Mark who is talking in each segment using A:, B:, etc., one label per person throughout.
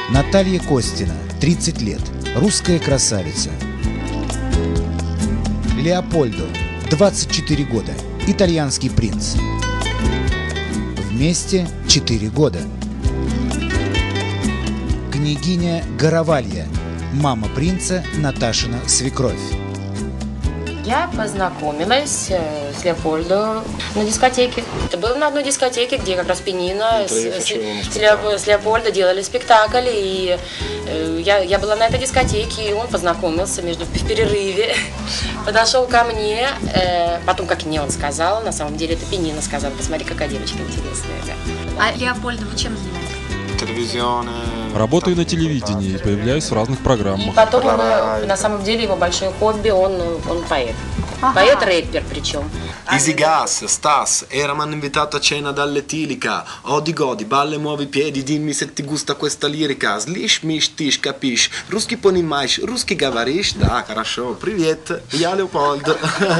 A: Наталья Костина, 30 лет, русская красавица. Леопольдо, 24 года, итальянский принц. Вместе 4 года. Княгиня Горовалья, мама принца, Наташина свекровь.
B: Я познакомилась с Леопольдо на дискотеке. Это было на одной дискотеке, где как раз Пенина с Леопольдо делали спектакль. И я была на этой дискотеке, и он познакомился в перерыве. Подошел ко мне, потом, как мне он сказал, на самом деле это Пенина сказала: посмотри, какая девочка интересная.
C: А Леопольдо, вы чем занимаетесь?
D: Работаю на телевидении и появляюсь в разных программах.
B: И потом, на самом деле, его большое хобби, он поэт. Поэт-рэпер причем.
E: Easy Gas, Stas, era m'hanno invitato a cena dall'Etilica. Odi godi, balle, muovi i piedi, dimmi se ti gusta questa lirica. Slish, mish, tish, capish. Русский понимаешь, русский говоришь? Да, хорошо. Привет, я Леопольд.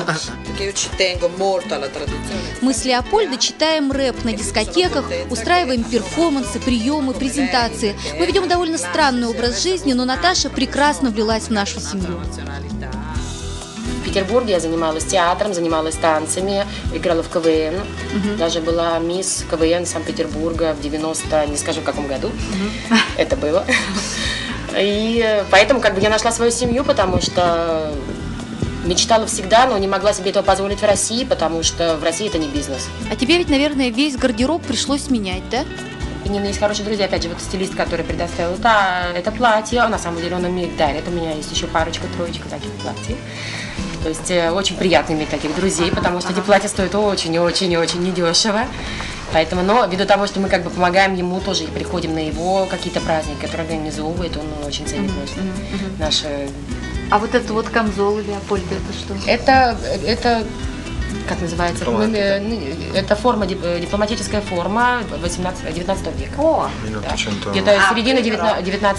C: Мы с Леопольдо читаем рэп на дискотеках, устраиваем перформансы, приемы, презентации. Мы ведем довольно странный образ жизни, но Наташа прекрасно влилась в нашу семью.
B: В Петербурге я занималась театром, занималась танцами, играла в КВН. Даже была мисс КВН Санкт-Петербурга в 90, не скажу в каком году это было. И поэтому я нашла свою семью, потому что мечтала всегда, но не могла себе этого позволить в России, потому что в России это не бизнес.
C: А тебе ведь, наверное, весь гардероб пришлось менять, да?
B: У Нины есть хорошие друзья, опять же, вот стилист, который предоставил это платье, на самом деле он мне дарит, у меня есть еще парочка-троечка таких платьев. То есть очень приятно иметь таких друзей, потому что эти платья стоят очень-очень-очень недешево. Поэтому, но ввиду того, что мы помогаем ему тоже и приходим на его какие-то праздники, которые организовывает, он очень ценит наши...
C: А вот это вот камзол Леопольда, это что?
B: Это как называется? Это форма, дипломатическая форма 19 века.
C: О!
B: Да. Где-то середина 19 века.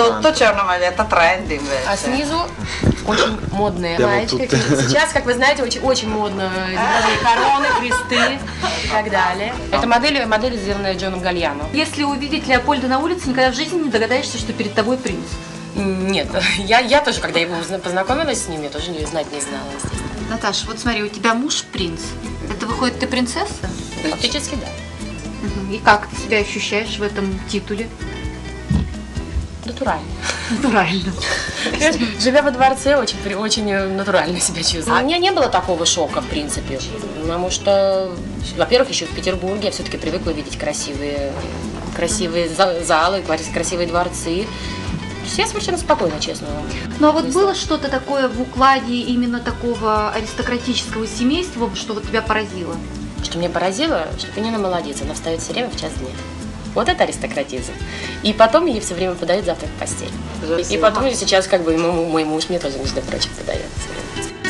B: А снизу очень модная маечка. Сейчас, как вы знаете, очень модно изображение короны, кресты и так далее. Это модель, сделанная Джоном Гальяно.
C: Если увидеть Леопольда на улице, никогда в жизни не догадаешься, что перед тобой принц.
B: Нет, я тоже, когда его познакомилась с ним, я тоже знать не знала, естественно.
C: Наташа, вот смотри, у тебя муж принц. Это выходит, ты принцесса?
B: Фактически, да.
C: И как ты себя ощущаешь в этом титуле?
B: Натурально.
C: Натурально.
B: Живя во дворце, очень натурально себя чувствую. У меня не было такого шока, в принципе, потому что, во-первых, еще в Петербурге я все-таки привыкла видеть красивые залы, красивые дворцы. Я совершенно спокойно, честно.
C: Ну а вот было что-то такое в укладе именно такого аристократического семейства, что вот тебя поразило?
B: Что меня поразило, что Пенина молодец, она встает все время в час дня. Вот это аристократизм. И потом ей все время подают завтрак в постель. И потом сейчас мой муж мне тоже, между прочим, подает.